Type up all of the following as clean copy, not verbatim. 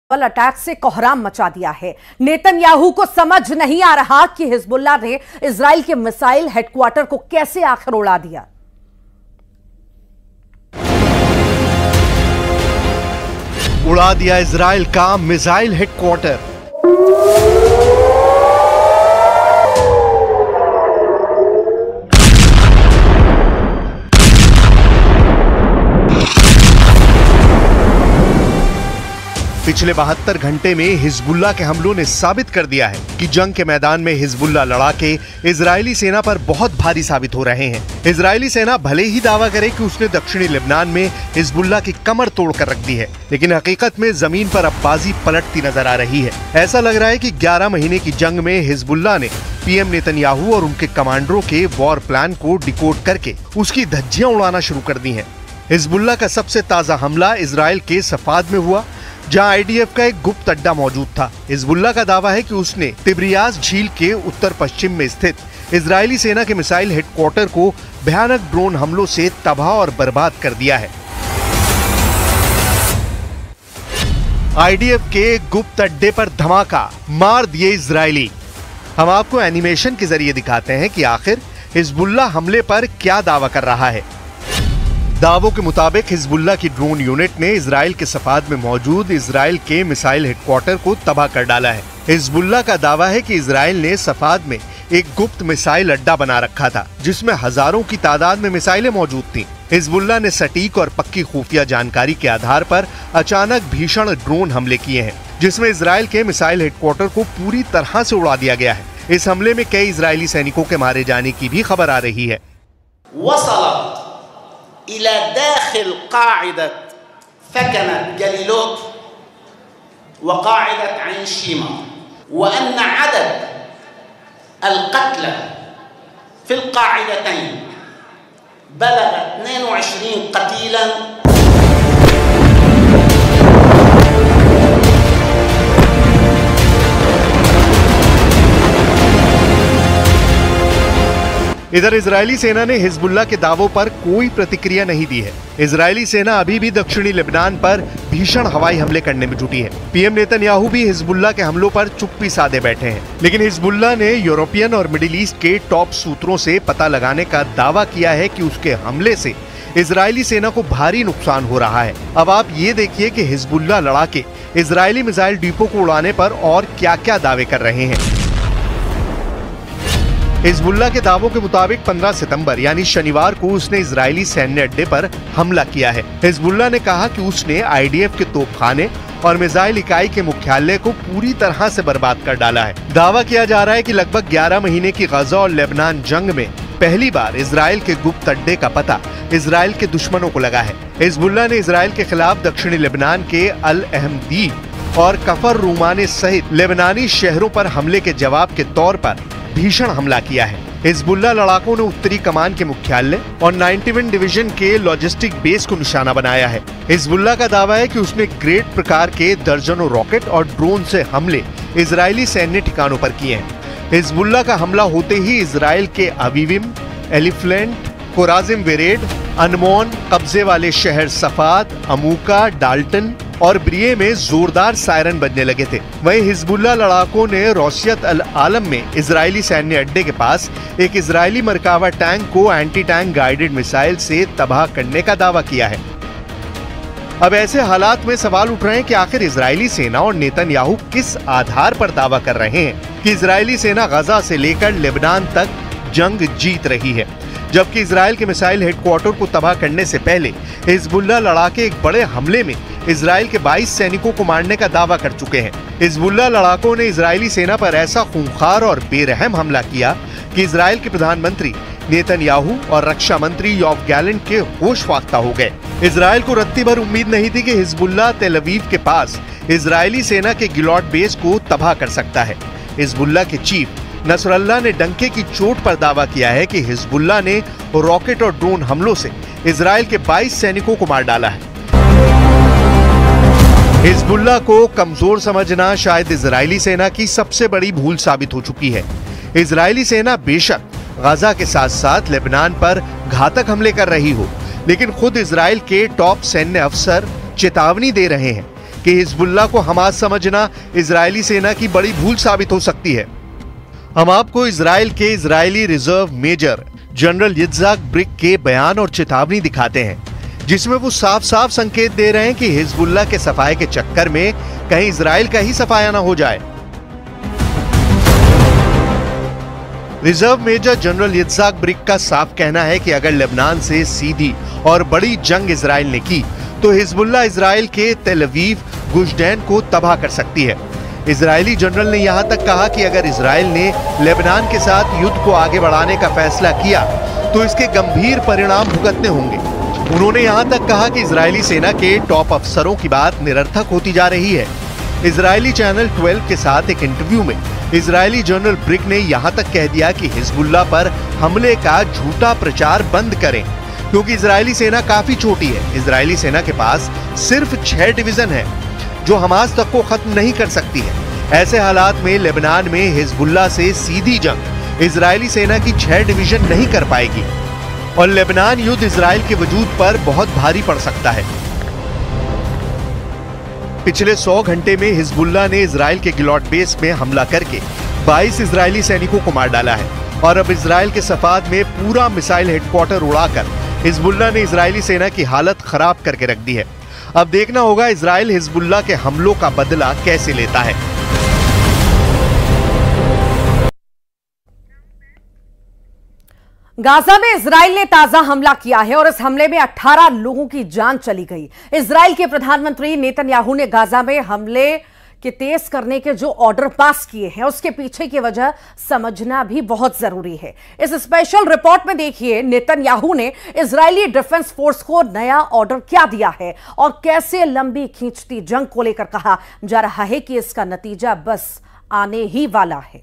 Attack से कोहराम मचा दिया है। नेतन्याहू को समझ नहीं आ रहा कि हिजबुल्लाह ने इजराइल के मिसाइल हेडक्वार्टर को कैसे आखिर उड़ा दिया। उड़ा दिया इजराइल का मिसाइल हेडक्वार्टर। पिछले 72 घंटे में हिजबुल्लाह के हमलों ने साबित कर दिया है कि जंग के मैदान में हिजबुल्लाह लड़ाके इजरायली सेना पर बहुत भारी साबित हो रहे हैं। इजरायली सेना भले ही दावा करे कि उसने दक्षिणी लेबनान में हिजबुल्लाह की कमर तोड़कर रख दी है, लेकिन हकीकत में जमीन पर अब बाजी पलटती नजर आ रही है। ऐसा लग रहा है कि 11 महीने की जंग में हिजबुल्लाह ने पीएम नेतन्याहू और उनके कमांडरों के वॉर प्लान को डिकोड करके उसकी धज्जियां उड़ाना शुरू कर दी है। हिजबुल्लाह का सबसे ताजा हमला इजराइल के सफाद में हुआ, जहां आईडीएफ का एक गुप्त अड्डा मौजूद था। हिजबुल्लाह का दावा है कि उसने तिब्रियास झील के उत्तर पश्चिम में स्थित इजरायली सेना के मिसाइल हेडक्वार्टर को भयानक ड्रोन हमलों से तबाह और बर्बाद कर दिया है। आईडीएफ के गुप्त अड्डे पर धमाका, मार दिए इजरायली। हम आपको एनिमेशन के जरिए दिखाते हैं कि आखिर हिजबुल्लाह हमले पर क्या दावा कर रहा है। दावों के मुताबिक हिजबुल्लाह की ड्रोन यूनिट ने इजराइल के सफाद में मौजूद इजराइल के मिसाइल हेडक्वार्टर को तबाह कर डाला है। हिजबुल्लाह का दावा है कि इजराइल ने सफाद में एक गुप्त मिसाइल अड्डा बना रखा था, जिसमें हजारों की तादाद में मिसाइलें मौजूद थीं। हिजबुल्लाह ने सटीक और पक्की खुफिया जानकारी के आधार पर अचानक भीषण ड्रोन हमले किए हैं, जिसमें इजराइल के मिसाइल हेडक्वार्टर को पूरी तरह से उड़ा दिया गया है। इस हमले में कई इजरायली सैनिकों के मारे जाने की भी खबर आ रही है। إلى داخل قاعدة ثكنة جليلوت وقاعدة عين شيما، وأن عدد القتلى في القاعدتين بلغ 22 قتيلا. इधर इजरायली सेना ने हिजबुल्लाह के दावों पर कोई प्रतिक्रिया नहीं दी है। इजरायली सेना अभी भी दक्षिणी लेबनान पर भीषण हवाई हमले करने में जुटी है। पीएम नेतन्याहू भी हिजबुल्लाह के हमलों पर चुप्पी साधे बैठे हैं, लेकिन हिजबुल्लाह ने यूरोपियन और मिडिल ईस्ट के टॉप सूत्रों से पता लगाने का दावा किया है कि उसके हमले से इजरायली सेना को भारी नुकसान हो रहा है। अब आप ये देखिए कि हिजबुल्लाह लड़ाके इजरायली मिसाइल डिपो को उड़ाने पर और क्या क्या दावे कर रहे हैं। हिजबुल्लाह के दावों के मुताबिक 15 सितंबर यानी शनिवार को उसने इजरायली सैन्य अड्डे पर हमला किया है। हिजबुल्लाह ने कहा कि उसने आईडीएफ के तोपखाने और मिसाइल इकाई के मुख्यालय को पूरी तरह से बर्बाद कर डाला है। दावा किया जा रहा है कि लगभग 11 महीने की गजा और लेबनान जंग में पहली बार इजराइल के गुप्त अड्डे का पता इजराइल के दुश्मनों को लगा है। हिजबुल्लाह ने इजराइल के खिलाफ दक्षिणी लेबनान के अल अहमदीब और कफर रूमाने सहित लेबनानी शहरों पर हमले के जवाब के तौर पर भीषण हमला किया है। हिजबुल्लाह लड़ाकों ने उत्तरी कमान के मुख्यालय और 91 डिवीजन के लॉजिस्टिक बेस को निशाना बनाया है। हिजबुल्लाह का दावा है कि उसने ग्रेड प्रकार के दर्जनों रॉकेट और ड्रोन से हमले इजरायली सैन्य ठिकानों पर किए हैं। हिजबुल्लाह का हमला होते ही इजराइल के अवीविम, एलिफ्लेंट, कोराजिम वेरेड, अनमोन, कब्जे वाले शहर सफाद, अमूका, डाल्टन और ब्रिये में जोरदार सायरन बजने लगे थे। वहीं हिजबुल्लाह लड़ाकों ने रोसियत अल आलम में इजरायली सैन्य अड्डे के पास एक इजरायली मरकावा टैंक को एंटी टैंक गाइडेड मिसाइल से तबाह करने का दावा किया है। अब ऐसे हालात में सवाल उठ रहे हैं कि आखिर इजरायली सेना और नेतन्याहू किस आधार पर दावा कर रहे हैं कि इजरायली सेना गजा से लेकर लेबनान तक जंग जीत रही है, जबकि इजराइल के मिसाइल हेडक्वार्टर को तबाह करने से पहले हिजबुल्लाह लड़ाके एक बड़े हमले में इजराइल के 22 सैनिकों को मारने का दावा कर चुके हैं। हिजबुल्लाह लड़ाकों ने इजरायली सेना पर ऐसा खूंखार और बेरहम हमला किया कि इजराइल के प्रधानमंत्री नेतन्याहू और रक्षा मंत्री योव गैलेंट के होश फाख्ता हो गए। इजराइल को रत्ती भर उम्मीद नहीं थी कि हिजबुल्लाह तेल अवीव के पास इजरायली सेना के गिलॉट बेस को तबाह कर सकता है। हिजबुल्लाह के चीफ नसरल्लाह ने डंके की चोट पर दावा किया है कि हिजबुल्लाह ने रॉकेट और ड्रोन हमलों से इजराइल के 22 सैनिकों को मार डाला है। हिजबुल्लाह को कमजोर समझना शायद इजरायली सेना की सबसे बड़ी भूल साबित हो चुकी है। इजरायली सेना बेशक गजा के साथ साथ लेबनान पर घातक हमले कर रही हो, लेकिन खुद इजराइल के टॉप सैन्य अफसर चेतावनी दे रहे हैं कि हिजबुल्लाह को हमास समझना इजरायली सेना की बड़ी भूल साबित हो सकती है। हम आपको इजराइल के Israeli reserve major general Yitzhak Brick के बयान और चेतावनी दिखाते हैं, जिसमें वो साफ साफ संकेत दे रहे हैं कि हिजबुल्लाह के सफाए के चक्कर में कहीं इजराइल का ही सफाया ना हो जाए। Reserve major general Yitzhak Brick का साफ कहना है कि अगर लेबनान से सीधी और बड़ी जंग इजराइल ने की तो हिजबुल्लाह इजराइल के तेल अवीव, गुशदैन को तबाह कर सकती है। इजरायली जनरल ने यहां तक कहा कि अगर इजराइल ने लेबनान के साथ युद्ध को आगे बढ़ाने का फैसला किया तो इसके गंभीर परिणाम भुगतने होंगे। उन्होंने यहां तक कहा कि इजरायली सेना के टॉप अफसरों की बात निरर्थक होती जा रही है। इजरायली चैनल 12 के साथ एक इंटरव्यू में इजरायली जनरल ब्रिक ने यहां तक कह दिया कि हिजबुल्लाह पर हमले का झूठा प्रचार बंद करें, क्योंकि इजरायली सेना काफी छोटी है। इजरायली सेना के पास सिर्फ 6 डिवीजन है जो हमास तक को खत्म नहीं कर सकती है। ऐसे हालात में लेबनान में हिजबुल्लाह से सीधी जंग इजरायली सेना की 6 डिवीजन नहीं कर पाएगी और लेबनान युद्ध इजराइल के वजूद पर बहुत भारी पड़ सकता है। पिछले 100 घंटे में हिजबुल्लाह ने इजराइल के गिलॉट बेस में हमला करके 22 इजरायली सैनिकों को मार डाला है और अब इजराइल के सफाद में पूरा मिसाइल हेडक्वार्टर उड़ाकर हिजबुल्लाह ने इजरायली सेना की हालत खराब करके रख दी है। अब देखना होगा इजराइल हिजबुल्लाह के हमलों का बदला कैसे लेता है। गाजा में इजराइल ने ताजा हमला किया है और इस हमले में 18 लोगों की जान चली गई। इजराइल के प्रधानमंत्री नेतन्याहू ने गाजा में हमले के तेज करने के जो ऑर्डर पास किए हैं उसके पीछे की वजह समझना भी बहुत जरूरी है। इस स्पेशल रिपोर्ट में देखिए नेतन्याहू ने इजरायली डिफेंस फोर्स को नया ऑर्डर क्या दिया है और कैसे लंबी खींचती जंग को लेकर कहा जा रहा है कि इसका नतीजा बस आने ही वाला है।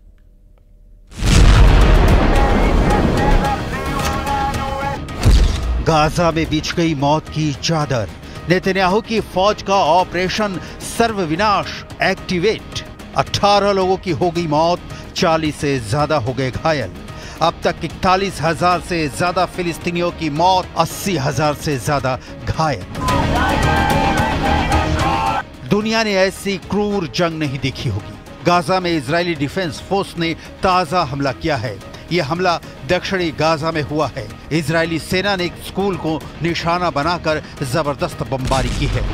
गाजा में बिछ गई मौत की चादर। नेतन्याहू की फौज का ऑपरेशन सर्वविनाश एक्टिवेट। 18 लोगों की हो गई मौत, 40 से ज्यादा हो गए घायल। अब तक 41,000 से ज्यादा फिलिस्तीनियों की मौत, 80,000 से ज्यादा घायल। दुनिया ने ऐसी क्रूर जंग नहीं देखी होगी। गाजा में इजरायली डिफेंस फोर्स ने ताजा हमला किया है। यह हमला दक्षिणी गाजा में हुआ है। इजरायली सेना ने एक स्कूल को निशाना बनाकर जबरदस्त बमबारी की है।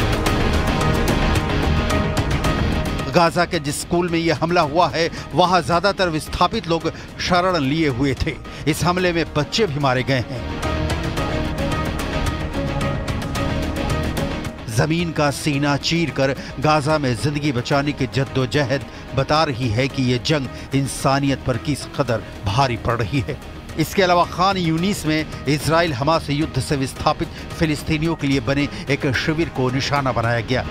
गाजा के जिस स्कूल में यह हमला हुआ है वहां ज्यादातर विस्थापित लोग शरण लिए हुए थे। इस हमले में बच्चे भी मारे गए हैं। जमीन का सीना चीरकर गाजा में जिंदगी बचाने की जद्दोजहद बता रही है कि यह जंग इंसानियत पर किस कदर भारी पड़ रही है। इसके अलावा खान यूनिस में इजराइल हमास युद्ध से विस्थापित फिलिस्तीनियों के लिए बने एक शिविर को निशाना बनाया गया।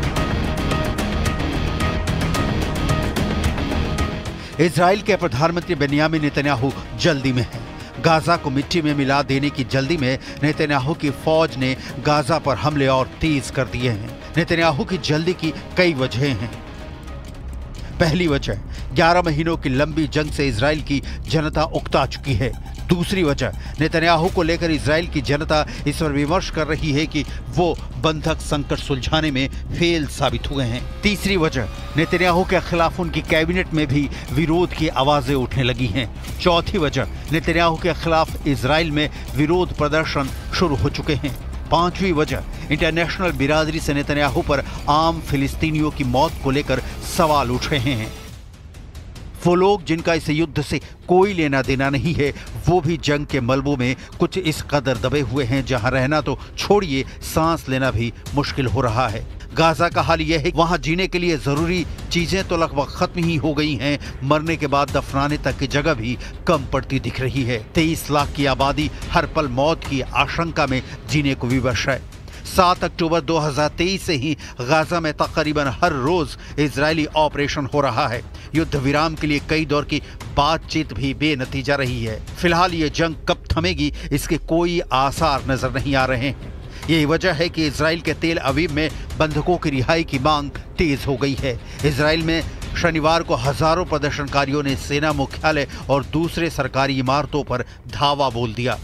इजराइल के प्रधानमंत्री बेन्यामिन नेतन्याहू जल्दी में हैं। गाजा को मिट्टी में मिला देने की जल्दी में नेतन्याहू की फौज ने गाजा पर हमले और तेज कर दिए हैं। नेतन्याहू की जल्दी की कई वजहें हैं। पहली वजह, 11 महीनों की लंबी जंग से इजराइल की जनता उकता चुकी है। दूसरी वजह, नेतन्याहू को लेकर इजराइल की जनता इस पर विमर्श कर रही है कि वो बंधक संकट सुलझाने में फेल साबित हुए हैं। तीसरी वजह, नेतन्याहू के खिलाफ उनकी कैबिनेट में भी विरोध की आवाजें उठने लगी हैं। चौथी वजह, नेतन्याहू के खिलाफ इजराइल में विरोध प्रदर्शन शुरू हो चुके हैं। पांचवी वजह, इंटरनेशनल बिरादरी से नेतन्याहू पर आम फिलिस्तीनियों की मौत को लेकर सवाल उठ रहे हैं। वो लोग जिनका इस युद्ध से कोई लेना देना नहीं है, वो भी जंग के मलबों में कुछ इस कदर दबे हुए हैं जहां रहना तो छोड़िए, सांस लेना भी मुश्किल हो रहा है। गाजा का हाल यह है कि वहां जीने के लिए जरूरी चीजें तो लगभग खत्म ही हो गई हैं, मरने के बाद दफनाने तक की जगह भी कम पड़ती दिख रही है। 23 लाख की आबादी हर पल मौत की आशंका में जीने को विवश है। 7 अक्टूबर 2023 से ही गाजा में तकरीबन हर रोज इजरायली ऑपरेशन हो रहा है। युद्ध विराम के लिए कई दौर की बातचीत भी बेनतीजा रही है। फिलहाल ये जंग कब थमेगी इसके कोई आसार नजर नहीं आ रहे हैं। यही वजह है कि इजराइल के तेल अवीव में बंधकों की रिहाई की मांग तेज हो गई है। इजराइल में शनिवार को हजारों प्रदर्शनकारियों ने सेना मुख्यालय और दूसरे सरकारी इमारतों पर धावा बोल दिया।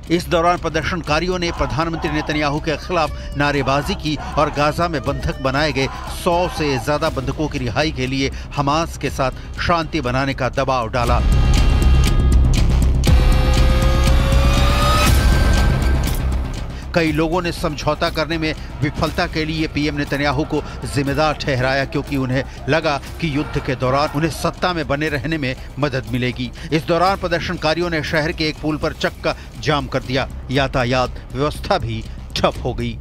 इस दौरान प्रदर्शनकारियों ने प्रधानमंत्री नेतन्याहू के खिलाफ नारेबाजी की और गाजा में बंधक बनाए गए 100 से ज्यादा बंधकों की रिहाई के लिए हमास के साथ शांति बनाने का दबाव डाला। कई लोगों ने समझौता करने में विफलता के लिए पीएम नेतन्याहू को जिम्मेदार ठहराया, क्योंकि उन्हें लगा कि युद्ध के दौरान उन्हें सत्ता में बने रहने में मदद मिलेगी। इस दौरान प्रदर्शनकारियों ने शहर के एक पुल पर चक्का जाम कर दिया। यातायात व्यवस्था भी ठप हो गई।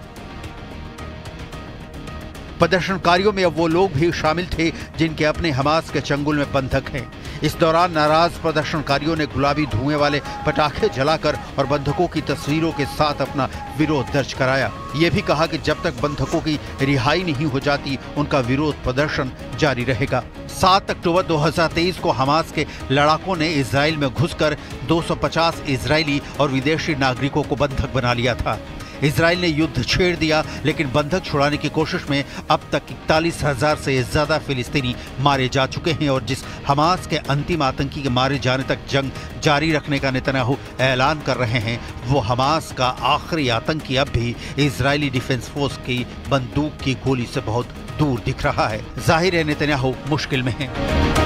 प्रदर्शनकारियों में अब वो लोग भी शामिल थे जिनके अपने हमास के चंगुल में बंधक हैं। इस दौरान नाराज प्रदर्शनकारियों ने गुलाबी धुएं वाले पटाखे जलाकर और बंधकों की तस्वीरों के साथ अपना विरोध दर्ज कराया। ये भी कहा कि जब तक बंधकों की रिहाई नहीं हो जाती उनका विरोध प्रदर्शन जारी रहेगा। 7 अक्टूबर 2023 को हमास के लड़ाकों ने इजराइल में घुसकर 250 इजरायली और विदेशी नागरिकों को बंधक बना लिया था। इजराइल ने युद्ध छेड़ दिया, लेकिन बंधक छुड़ाने की कोशिश में अब तक 41,000 से ज्यादा फिलिस्तीनी मारे जा चुके हैं और जिस हमास के अंतिम आतंकी के मारे जाने तक जंग जारी रखने का नेतन्याहू ऐलान कर रहे हैं, वो हमास का आखिरी आतंकी अब भी इजरायली डिफेंस फोर्स की बंदूक की गोली से बहुत दूर दिख रहा है। जाहिर है नेतन्याहू मुश्किल में है।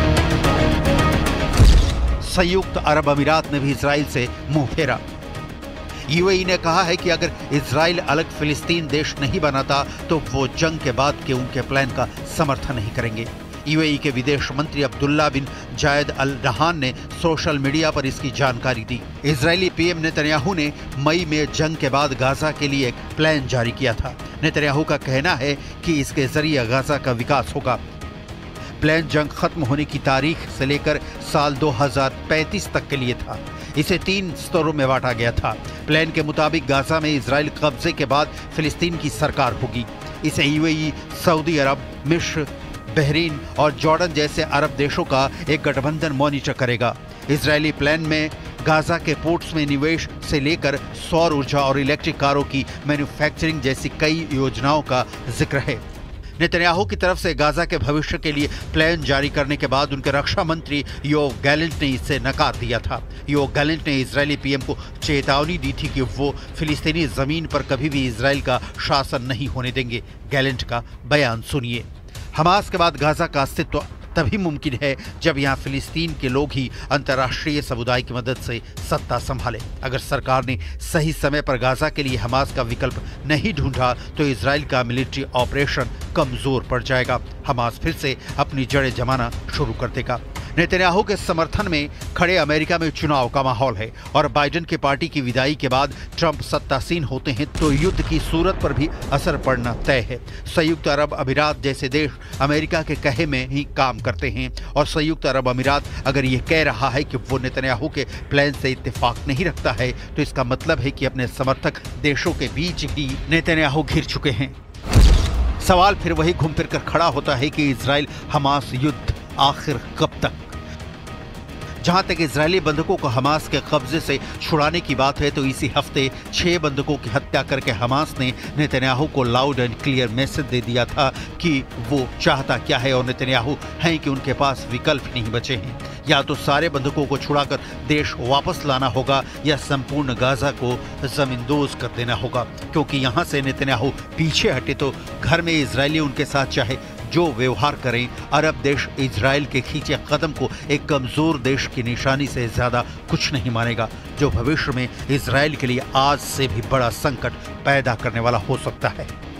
संयुक्त अरब अमीरात ने भी इजराइल से मुंह फेरा। यूएई ने कहा है कि अगर इजराइल अलग फिलिस्तीन देश नहीं बनाता तो वो जंग के बाद के उनके प्लान का समर्थन नहीं करेंगे। यूएई के विदेश मंत्री अब्दुल्ला बिन जायद अल नहान ने सोशल मीडिया पर इसकी जानकारी दी। इजरायली पीएम नेतन्याहू ने मई में जंग के बाद गाजा के लिए एक प्लान जारी किया था। नेतन्याहू का कहना है कि इसके जरिए गाजा का विकास होगा। प्लान जंग खत्म होने की तारीख से लेकर साल 2035 तक के लिए था। इसे 3 स्तरों में बांटा गया था। प्लान के मुताबिक गाजा में इजराइल कब्जे के बाद फिलिस्तीन की सरकार होगी। इसे यूएई, सऊदी अरब, मिस्र, बहरीन और जॉर्डन जैसे अरब देशों का एक गठबंधन मॉनिटर करेगा। इजरायली प्लान में गाजा के पोर्ट्स में निवेश से लेकर सौर ऊर्जा और इलेक्ट्रिक कारों की मैन्युफैक्चरिंग जैसी कई योजनाओं का जिक्र है। नेतन्याहू की तरफ से गाजा के भविष्य के लिए प्लान जारी करने के बाद उनके रक्षा मंत्री योव गैलेंट ने इसे नकार दिया था। योव गैलेंट ने इजरायली पीएम को चेतावनी दी थी कि वो फिलिस्तीनी जमीन पर कभी भी इजराइल का शासन नहीं होने देंगे। गैलेंट का बयान सुनिए। हमास के बाद गाजा का अस्तित्व तभी मुमकिन है जब यहाँ फिलिस्तीन के लोग ही अंतर्राष्ट्रीय समुदाय की मदद से सत्ता संभाले। अगर सरकार ने सही समय पर गाजा के लिए हमास का विकल्प नहीं ढूंढा तो इजराइल का मिलिट्री ऑपरेशन कमजोर पड़ जाएगा। हमास फिर से अपनी जड़ें जमाना शुरू कर देगा। नेतन्याहू के समर्थन में खड़े अमेरिका में चुनाव का माहौल है और बाइडेन की पार्टी की विदाई के बाद ट्रंप सत्तासीन होते हैं तो युद्ध की सूरत पर भी असर पड़ना तय है। संयुक्त अरब अमीरात जैसे देश अमेरिका के कहे में ही काम करते हैं और संयुक्त अरब अमीरात अगर ये कह रहा है कि वो नेतन्याहू के प्लान से इत्तेफाक नहीं रखता है तो इसका मतलब है कि अपने समर्थक देशों के बीच ही नेतन्याहू घिर चुके हैं। सवाल फिर वही घूम फिर कर खड़ा होता है कि इजराइल हमास युद्ध आखिर कब तक। जहां तक इजरायली बंधकों को हमास के कब्जे से छुड़ाने की बात है तो इसी हफ्ते 6 बंधकों की हत्या करके हमास ने नेतन्याहू को लाउड एंड क्लियर मैसेज दे दिया था कि वो चाहता क्या है और नेतन्याहू हैं कि उनके पास विकल्प नहीं बचे हैं। या तो सारे बंधकों को छुड़ाकर देश वापस लाना होगा या संपूर्ण गाजा को जमींदोज कर देना होगा, क्योंकि यहाँ से नेतन्याहू पीछे हटे तो घर में इजरायली उनके साथ चाहे जो व्यवहार करें, अरब देश इजराइल के खींचे कदम को एक कमजोर देश की निशानी से ज्यादा कुछ नहीं मानेगा, जो भविष्य में इजराइल के लिए आज से भी बड़ा संकट पैदा करने वाला हो सकता है।